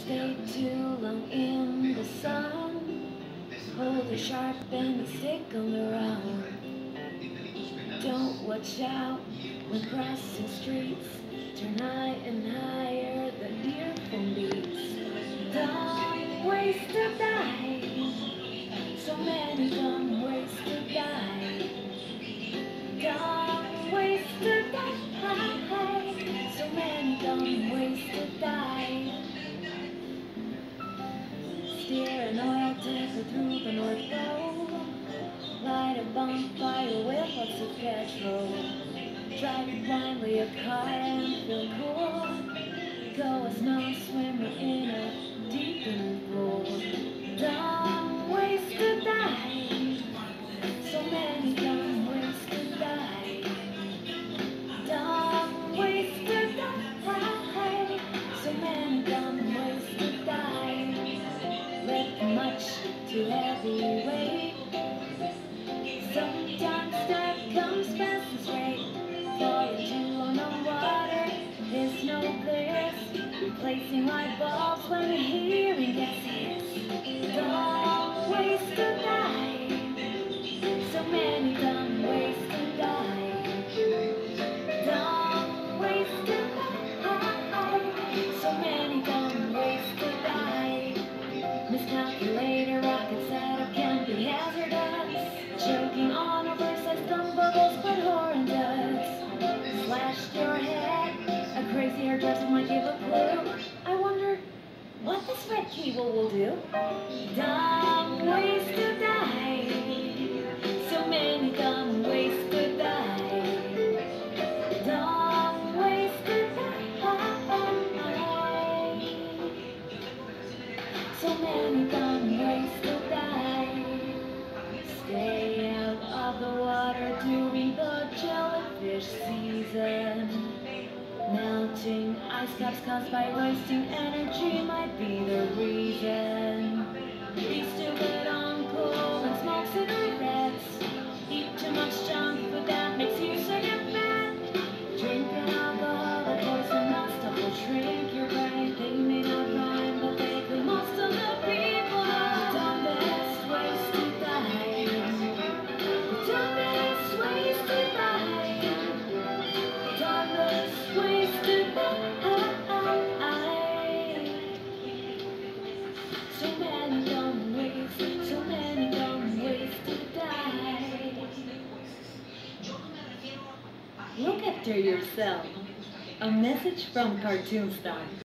stay too long in the sun. Hold a sharp and stick on the run. Don't watch out when crossing streets. Turn high and higher, the earphone beats. Don't waste a dime. So many don't waste a dime. Don't waste a dime. So many don't waste a dime. Steer an oil tanker through the North Pole. Light a bonfire with lots of petrol. Drive blindly a car and feel cool. Go a snow swimmer in a deep pool. Don't waste a dime. So many don't waste a dime. Don't waste a dime. So many don't waste a dime. Lift much too heavy weight. Sometimes that comes fast and straight. Falling too long on water is no bliss. Replacing light bulbs when the hearing gets hit. Don't waste a dime. So many don't waste a dime. Don't waste a dime. So many don't waste a dime. Miscalculated rocket setup can be hazardous. Choking on oversized dumb bubbles, but horn does. Slashed your head, a crazy hairdresser might give a clue. I wonder what this red cable will do. Don't waste a dime. So many don't waste a dime. Don't waste a dime. So many don't waste a dime. Stay out of the water during the jellyfish season. Melting ice caps caused by wasting energy might be the reason. Be stupid on coal and smoke cigarettes. Eat too much junk food that makes you sick and fat. Drink alcohol that poison stuff will shrink your brain. They may not rhyme, but they could most of the people know. Don't best waste a dime. Don't best waste a dime. Don't best waste a dime. So many don't waste, so many don't waste a dime. Look after yourself. A message from Cartoon Star.